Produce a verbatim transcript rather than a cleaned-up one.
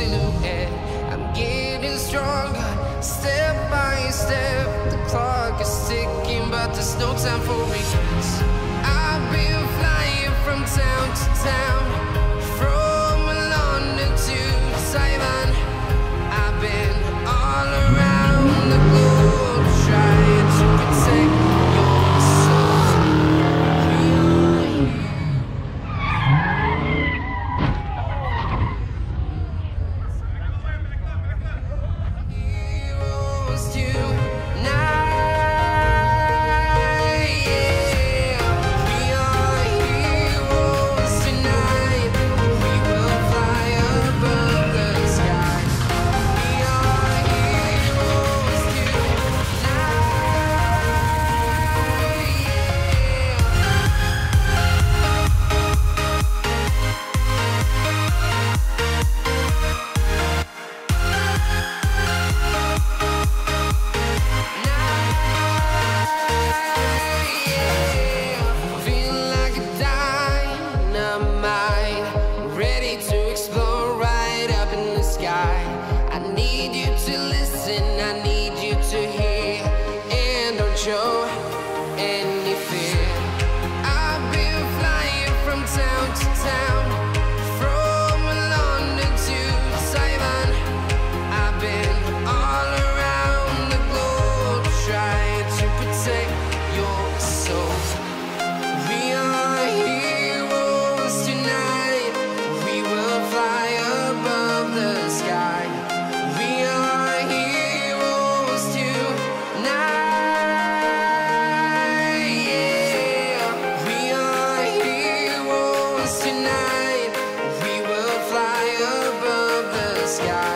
silhouette. I'm getting stronger, step by step. The clock is ticking, but there's no time for regrets. I've been flying from town to town, from London to Taiwan. I've been all around the globe, trying to protect your soul. Heroes tonight, yeah. We are heroes tonight. We will fly above the sky. We are heroes tonight, yeah. Feel like a dynamite, ready to explode right up in the sky. I need you to listen, I need you to hear, and don't show any fear. I've been flying from town to town, from London to Taiwan. I've been all around the globe, trying to protect your soul. We are heroes tonight. We will fly above the sky. We are heroes tonight, yeah. We are heroes tonight. We will fly above the sky.